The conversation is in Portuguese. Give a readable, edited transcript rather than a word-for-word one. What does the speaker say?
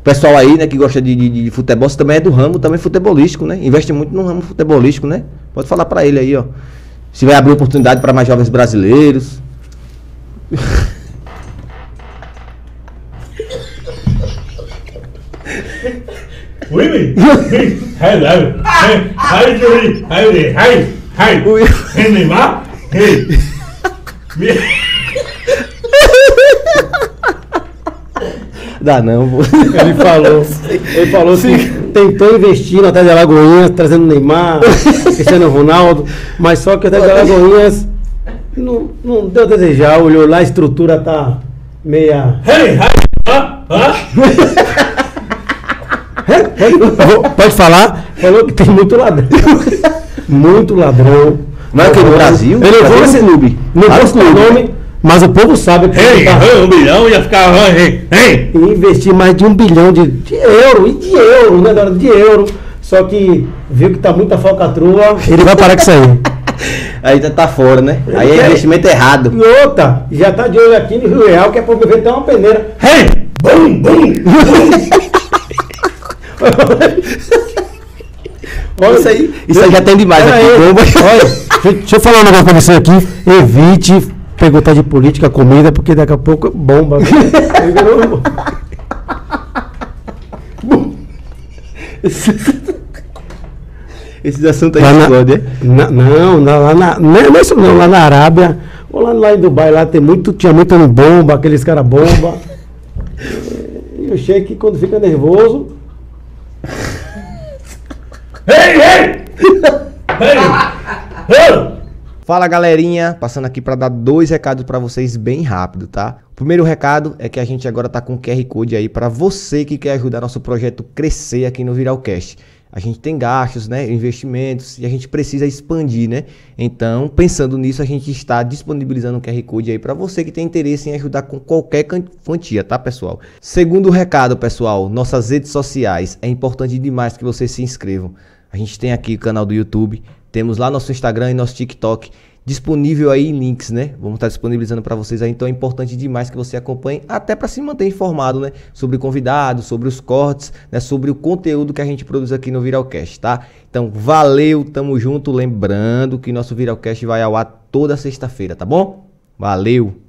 pessoal aí, né, que gosta de futebol, você também é do ramo, também futebolístico, né? Investe muito no ramo futebolístico, né? Pode falar pra ele aí, ó. Se vai abrir oportunidade para mais jovens brasileiros. Oui. Hello. Hey, Neymar. Hey. Dá não, pô. Ele falou que tentou investir no Atlético de Alagoinhas, trazendo Neymar, Cristiano Ronaldo, mas só que o Atlético de Alagoinhas não deu a desejar, olhou lá, a estrutura tá meia... Pode falar? Falou que tem muito ladrão. Muito ladrão. Mas aqui no Brasil? Ele levou esse clube. Não vou citar o nome, mas o povo sabe que Um bilhão ia ficar. investir mais de 1 bilhão de euro, né, de euro. Só que viu que tá muita falcatrua, ele vai parar com isso aí. Aí tá fora, né? Aí é investimento errado. E outra, já tá de olho aqui no Rio Real, que é pra ver até uma peneira. Hey! Bum! Olha isso aí. Isso aí já tem demais aqui. Olha, deixa eu falar um negócio pra você aqui. Evite perguntar de política, comida, porque daqui a pouco bomba. Esses assuntos aí explodem, não, lá na Arábia, ou lá em Dubai, lá tinha muito bomba, aqueles caras bomba. E o Sheik, quando fica nervoso. Fala, galerinha, passando aqui para dar 2 recados para vocês bem rápido, tá? O primeiro recado é que a gente agora tá com o QR Code aí para você que quer ajudar nosso projeto crescer aqui no Viralcast. A gente tem gastos, né, investimentos, e a gente precisa expandir, né? Então, pensando nisso, a gente está disponibilizando um QR Code aí para você que tem interesse em ajudar com qualquer quantia, tá, pessoal? Segundo recado, pessoal, nossas redes sociais, é importante demais que vocês se inscrevam. A gente tem aqui o canal do YouTube, temos lá nosso Instagram e nosso TikTok disponível aí em links, né? Vamos estar disponibilizando para vocês aí, então é importante demais que você acompanhe, até para se manter informado, né? Sobre convidados, sobre os cortes, né? Sobre o conteúdo que a gente produz aqui no Viralcast, tá? Então, valeu, tamo junto, lembrando que nosso Viralcast vai ao ar toda sexta-feira, tá bom? Valeu!